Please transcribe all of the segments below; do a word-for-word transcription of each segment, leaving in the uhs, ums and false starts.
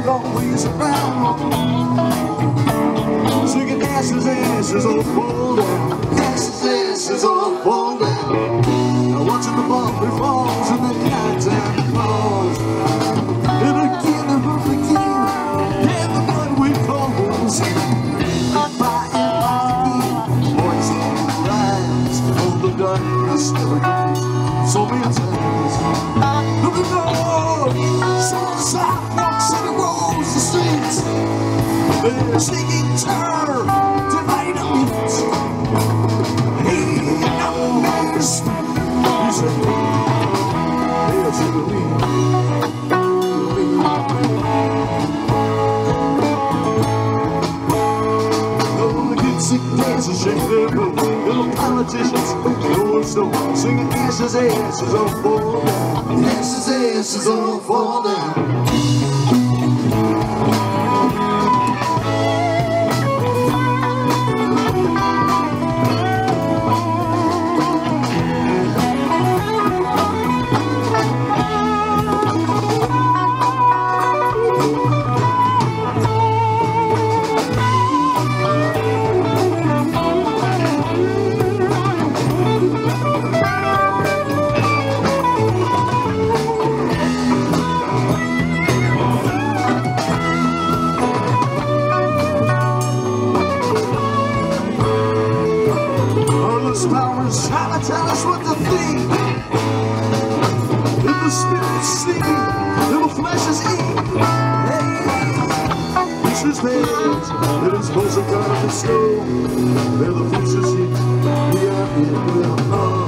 always around. Singing ashes, ashes all fall down. Ashes, ashes all fall down. Now watching the bumpy falls and the night time falls. And again and again, and the blood we calls. Fire and again, voice on the rise. Oh, the darkness never goes. So many times. Look at the sidewalks and the roads, the streets. They're singing terror, divine elite. He numbers. He said, "Hail to the lead." Sick dancers shake their boots, little politicians, no snow, singing ashes, ashes all fall down, ashes, ashes all fall down. Powers trying to tell us what to think. If the spirit's sleeping, if the flesh is eating, hey, this is theirs. It is supposed to come and snow. Where the future's heat, we are here, we are home.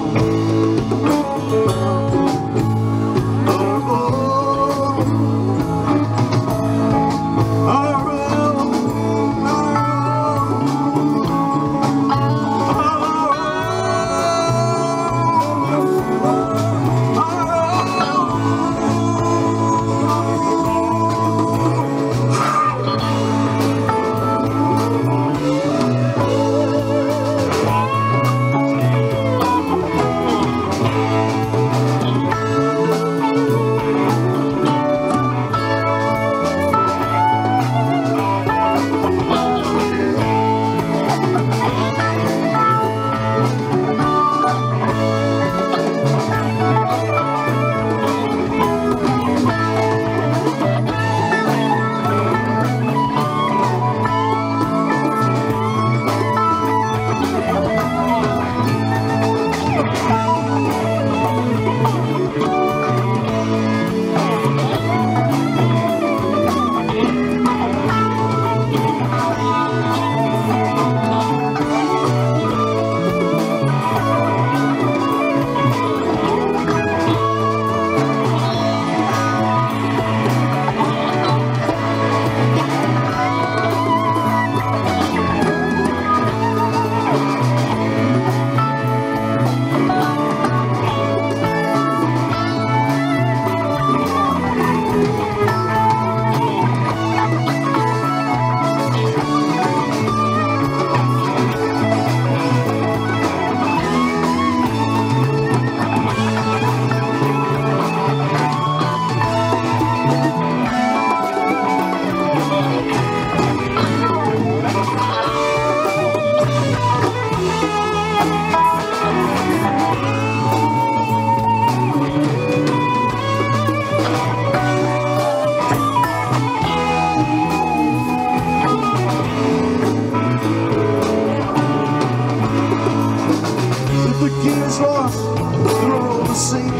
Gears lost, they're all the same.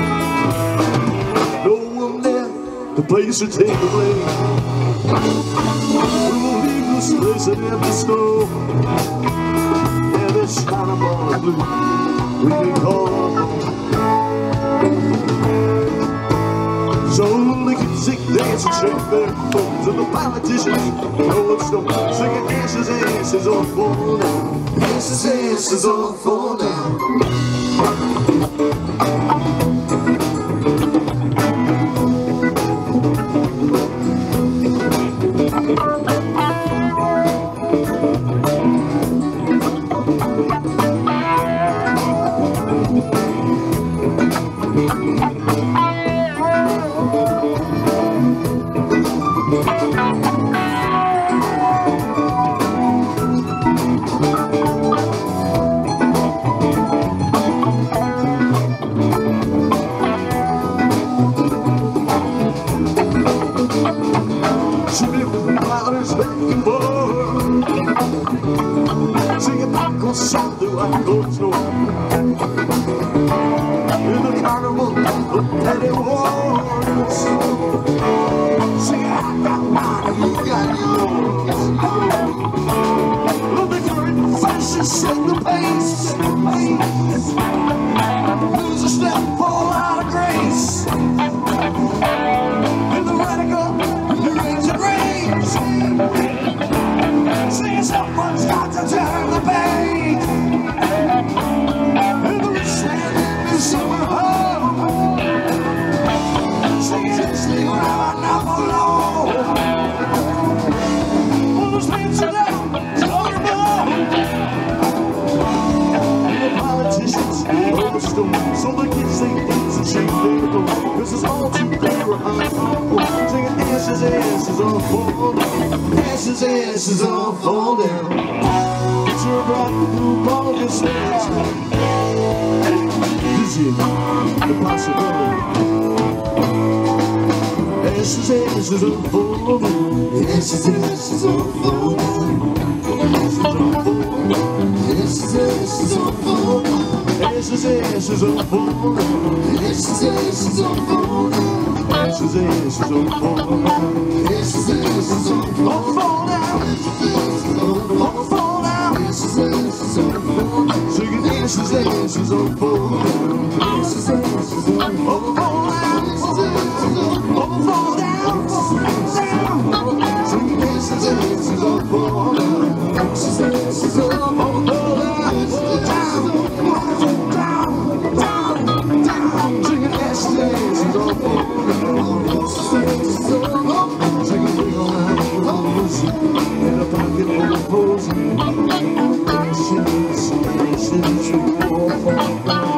No one there, the place to take the blame. We will leave this place and have the snow. Yeah, this kind of ball of blue we can call home. So they can sick dance and shake their bones, and the politicians know what's no singing ashes, ashes all fall down. Ashes, ashes all fall down. like gold snow. In the carnival of petty wars, sing I got mine, you got yours. Well, the current fashion set the pace. Lose a step, fall out of grace. In the radical, the rage and rage. Singing someone's got to turn the page. In the rich land in the summer home, singing just leave around now below. Well, the streets are down, slowly below. The politicians are the stone, so the kids say things and shake their bones. Cause it's all too clear behind. Singing ashes, ashes all fall down. Ashes, ashes all fall down. It's your bright blue ball just stands. Vision, the possibility. Ashes, ashes all fall down. Ashes, ashes all fall down. Ashes all fall down. Ashes, ashes all fall down. Ashes, ashes all fall down. Ashes, ashes all fall down. Ashes, ashes all fall down. Ashes, ashes all fall down. All fall down. Ashes, ashes all fall down. Singing ashes, ashes all fall down. Ashes, ashes all fall down. All fall down. Singing ashes, ashes all fall down. Ashes, ashes all fall down. In a pocket full of posing, ashes, ashes, all fall down.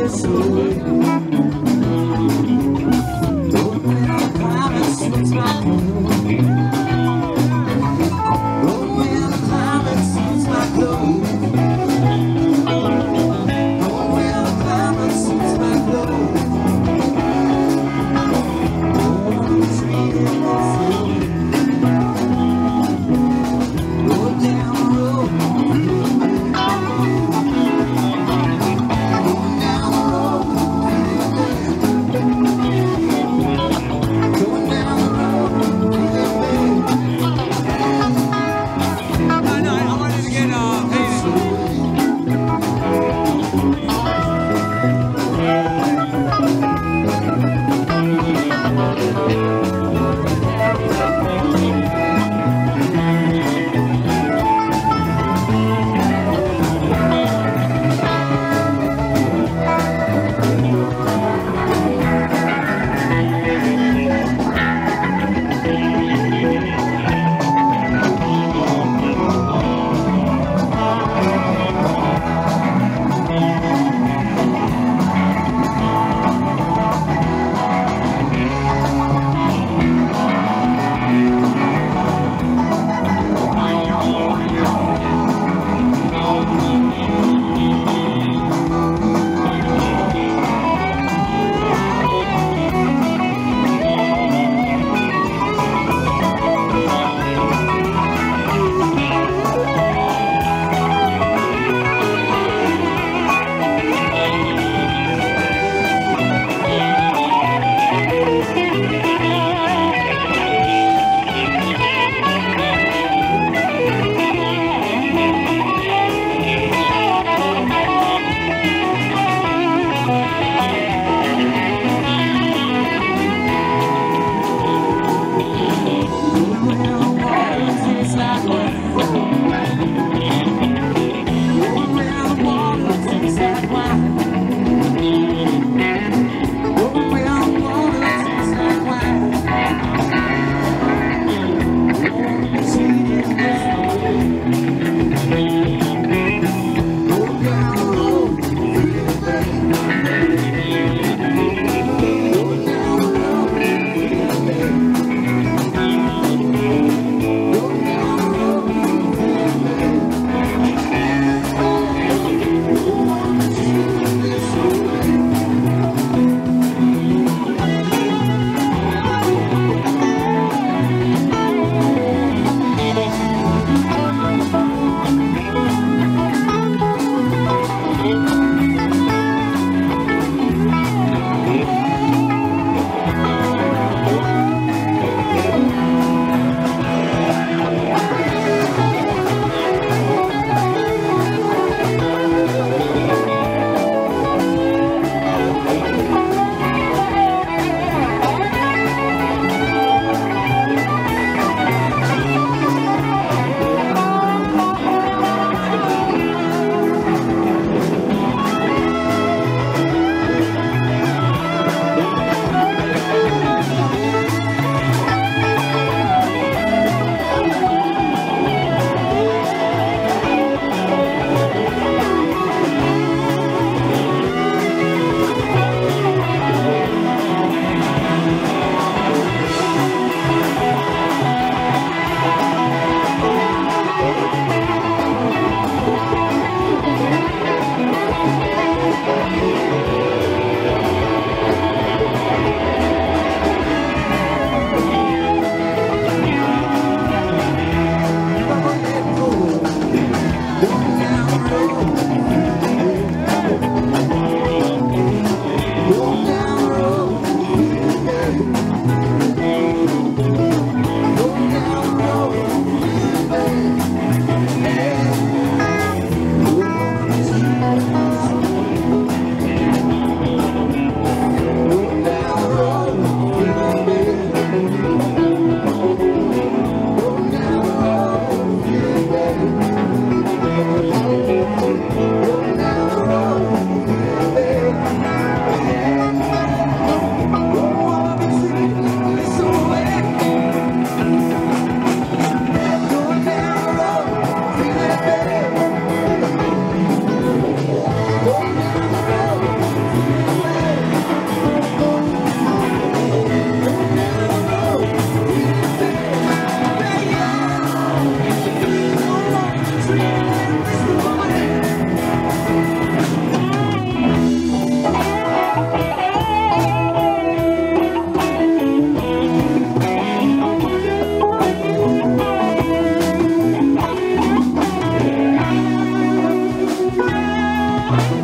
dress away. Oh, when the climate suits my clothes. Oh, when the climate suits my clothes. Oh, when the climate suits my clothes. Oh, I'm treated this way. Go down the road. Go down the road.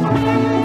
Thank